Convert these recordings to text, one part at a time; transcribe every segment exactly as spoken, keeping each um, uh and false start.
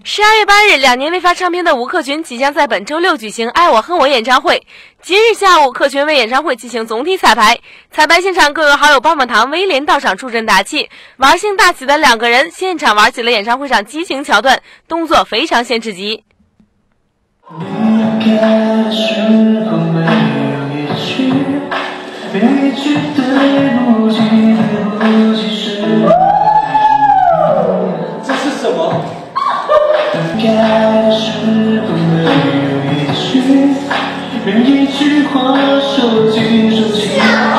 十二月八日，两年未发唱片的吴克群即将在本周六举行《爱我恨我》演唱会。今日下午，克群为演唱会进行总体彩排，彩排现场各个好友棒棒糖、威廉到场助阵打气。玩性大起的两个人现场玩起了演唱会上激情桥段，动作非常限制级。 这是什么？开始都没有一句，连一句话说尽说尽。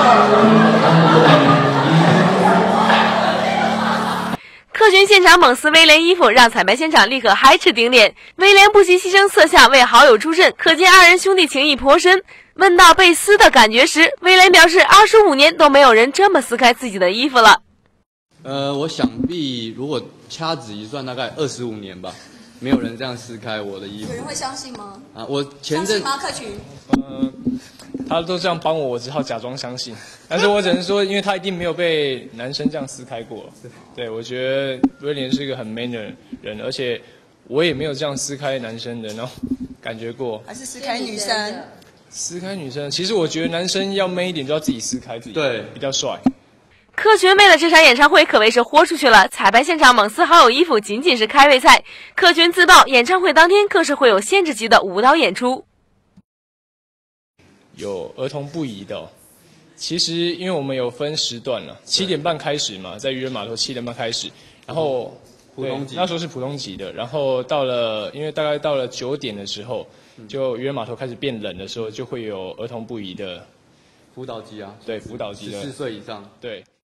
克群现场猛撕威廉衣服，让彩排现场立刻嗨至顶点。威廉不惜牺牲色相为好友助阵，可见二人兄弟情谊颇深。问到被撕的感觉时，威廉表示二十五年都没有人这么撕开自己的衣服了。 呃，我想必如果掐指一算，大概二十五年吧。没有人这样撕开我的衣服。 有人会相信吗？ 啊，我前阵相信吗？克群？ 呃，他都这样帮我，我只好假装相信。但是我只能说，因为他一定没有被男生这样撕开过。对，我觉得威廉是一个很 man 的人，而且我也没有这样撕开男生的那种感觉过。 还是撕开女生？ 撕开女生，其实我觉得男生要 man 一点，就要自己撕开自己， 对， 比较帅。 克群为了这场演唱会可谓是豁出去了，彩排现场猛撕好友衣服仅仅是开胃菜。克群自曝演唱会当天更是会有限制级的舞蹈演出， 有儿童不宜的、哦。其实因为我们有分时段了，七点半开始嘛，在渔人码头七点半开始，然后普通级那时候是普通级的，然后到了因为大概到了九点的时候，就渔人码头开始变冷的时候，就会有儿童不宜的辅导级啊， 对辅导级的十四岁以上， 对。